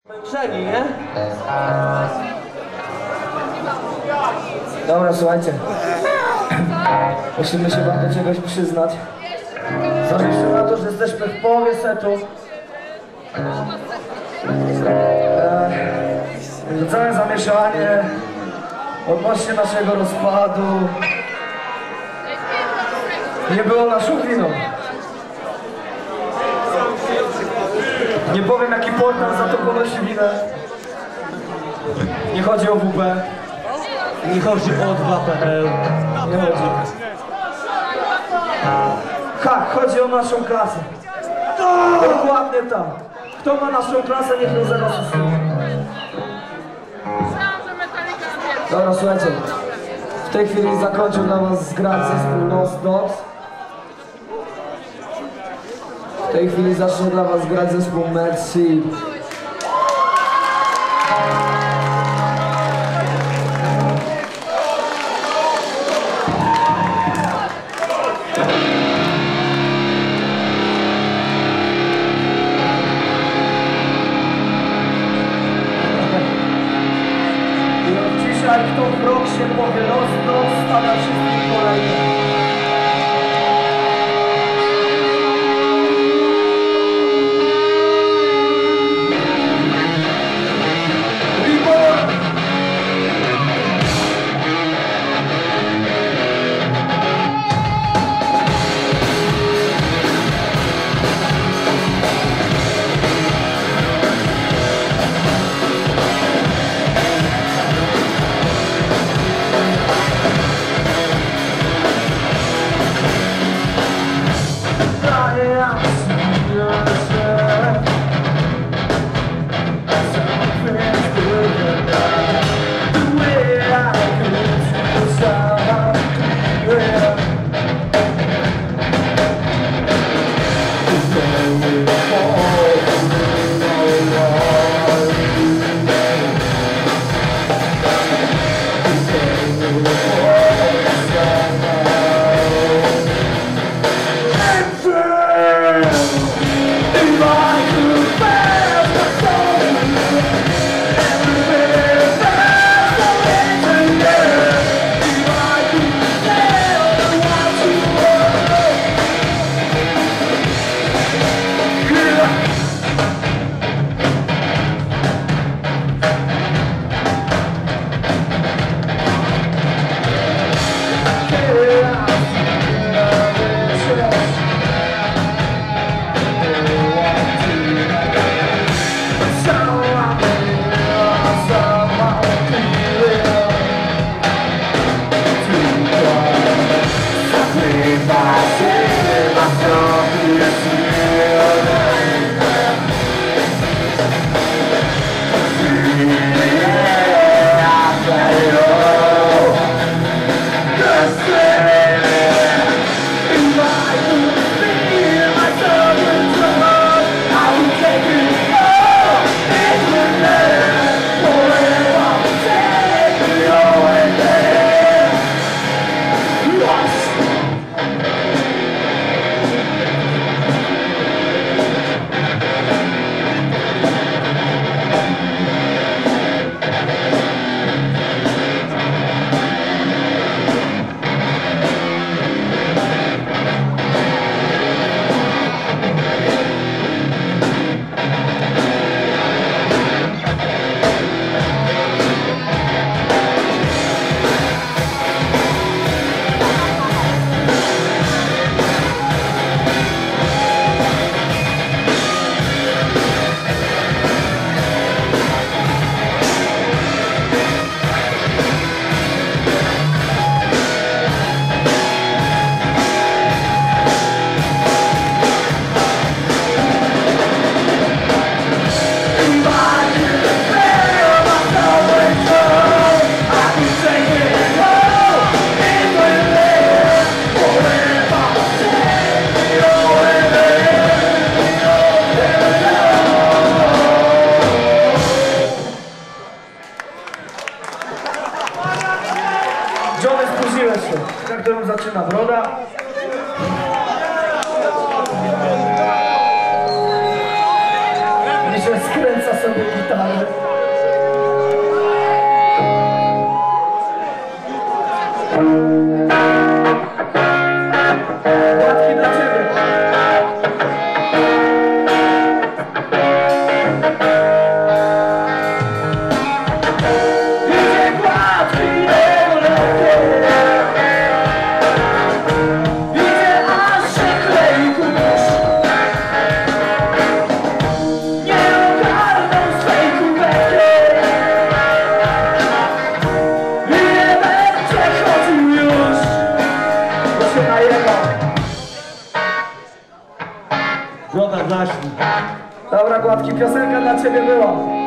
Męczeni, nie? Dobra, słuchajcie. Musimy się wam do czegoś przyznać. Zważywszy na to, że jesteśmy w połowie setu. Całe zamieszanie odnośnie naszego rozpadu nie było naszą winą. Nie powiem, jaki portal za to ponosi winę. Nie chodzi o WP. Nie chodzi o 2PL. Nie chodzi. Chodzi o naszą klasę. Dokładnie tak. Kto ma naszą klasę, niech ją zaraz usunie. Dobra, słuchajcie. W tej chwili zakończył dla was grać zespół Lost Dogs. W tej chwili zacznie dla was grać zespół Mercy. Dzisiaj kto w rok się powie Lost Dogs, stawia wszystkich kolejnych. na którą zaczyna broda. I że skręca sobie gitarę. Dobra, Gładki, piosenka dla ciebie była.